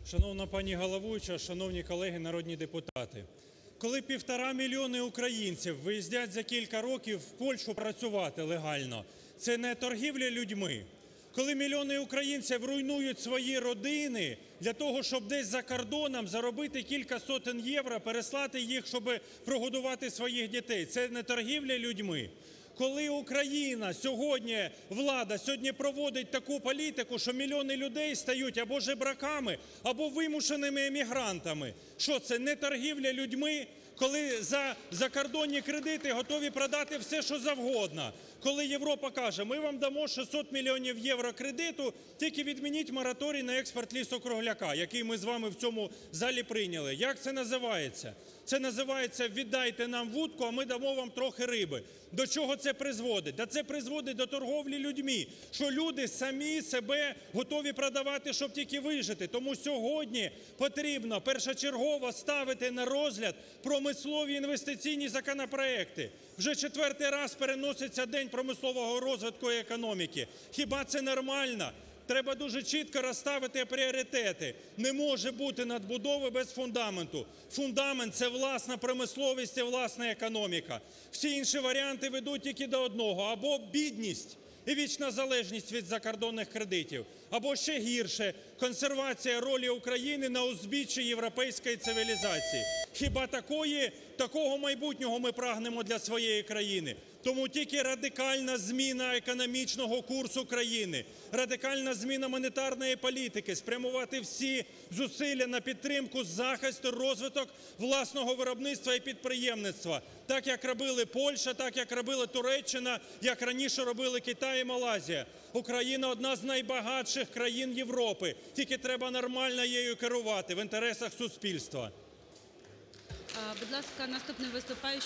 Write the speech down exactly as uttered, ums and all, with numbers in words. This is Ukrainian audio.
Шановна пані головуюча, шановні колеги народні депутати! Коли півтора мільйони українців виїздять за кілька років в Польщу працювати легально, це не торгівля людьми? Коли мільйони українців руйнують свої родини для того, щоб десь за кордоном заробити кілька сотень євро, переслати їх, щоб прогодувати своїх дітей, це не торгівля людьми? Коли Україна сьогодні, влада сьогодні проводить таку політику, що мільйони людей стають або жебраками, або вимушеними емігрантами, що це не торгівля людьми? Коли за закордонні кредити готові продати все, що завгодно. Коли Європа каже: ми вам дамо шістсот мільйонів євро кредиту, тільки відмініть мораторій на експорт лісу-кругляка, який ми з вами в цьому залі прийняли. Як це називається? Це називається: віддайте нам вудку, а ми дамо вам трохи риби. До чого це призводить? Да це призводить до торгівлі людьми, що люди самі себе готові продавати, щоб тільки вижити. Тому сьогодні потрібно першочергово ставити на розгляд промислові інвестиційні законопроекти. Вже четвертий раз переноситься День промислового розвитку і економіки. Хіба це нормально? Треба дуже чітко розставити пріоритети. Не може бути надбудови без фундаменту. Фундамент – це власна промисловість і власна економіка. Всі інші варіанти ведуть тільки до одного: або бідність і вічна залежність від закордонних кредитів, або ще гірше – консервація ролі України на узбіччі європейської цивілізації. Хіба такої, такого майбутнього ми прагнемо для своєї країни? Тому тільки радикальна зміна економічного курсу країни, радикальна зміна монетарної політики, спрямувати всі зусилля на підтримку, захист і розвиток власного виробництва і підприємництва. Так, як робили Польща, так, як робила Туреччина, як раніше робили Китай і Малайзія. Україна – одна з найбагатших країн Європи. Тільки треба нормально нею керувати в інтересах суспільства. Будь ласка, наступний виступаючий.